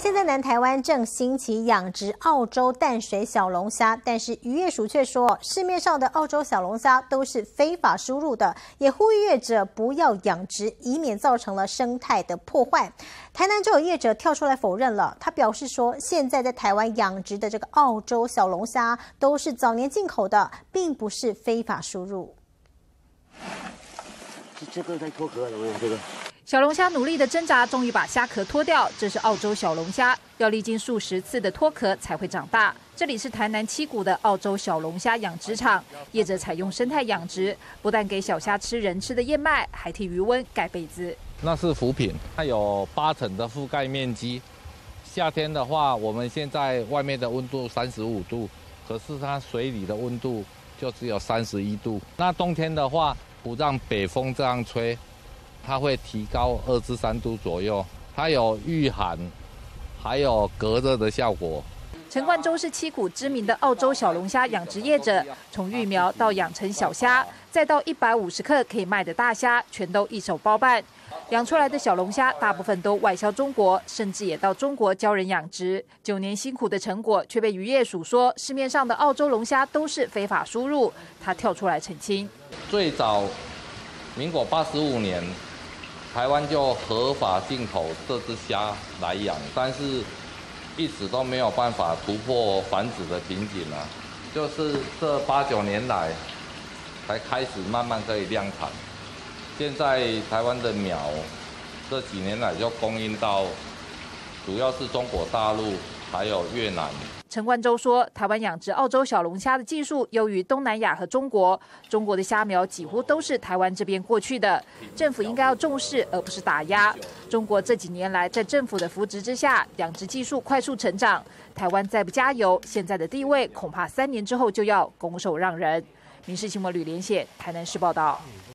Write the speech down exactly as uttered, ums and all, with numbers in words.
现在南台湾正兴起养殖澳洲淡水小龙虾，但是渔业署却说，市面上的澳洲小龙虾都是非法输入的，也呼吁业者不要养殖，以免造成了生态的破坏。台南就有业者跳出来否认了，他表示说，现在在台湾养殖的这个澳洲小龙虾都是早年进口的，并不是非法输入。 这个在脱壳了，这个。 小龙虾努力的挣扎，终于把虾壳脱掉。这是澳洲小龙虾，要历经数十次的脱壳才会长大。这里是台南七股的澳洲小龙虾养殖场，业者采用生态养殖，不但给小虾吃人吃的燕麦，还替鱼塭盖被子。 那是浮品，它有八成的覆盖面积。夏天的话，我们现在外面的温度三十五度，可是它水里的温度就只有三十一度。那冬天的话，不让北风这样吹。 它会提高二至三度左右，它有御寒，还有隔热的效果。 陈冠洲是七股知名的澳洲小龙虾养殖业者，从育苗到养成小虾，再到一百五十克可以卖的大虾，全都一手包办。养出来的小龙虾大部分都外销中国，甚至也到中国教人养殖。九年辛苦的成果，却被渔业署说市面上的澳洲龙虾都是非法输入。他跳出来澄清： 最早，民国八十五年。 台湾就合法进口这只虾来养，但是一直都没有办法突破繁殖的瓶颈啊。就是这八九年来，才开始慢慢可以量产。现在台湾的苗，这几年来就供应到，主要是中国大陆还有越南。 陈冠洲说，台湾养殖澳洲小龙虾的技术优于东南亚和中国，中国的虾苗几乎都是台湾这边过去的，政府应该要重视，而不是打压。中国这几年来在政府的扶植之下，养殖技术快速成长，台湾再不加油，现在的地位恐怕三年之后就要拱手让人。民视新闻吕连写，台南市报道。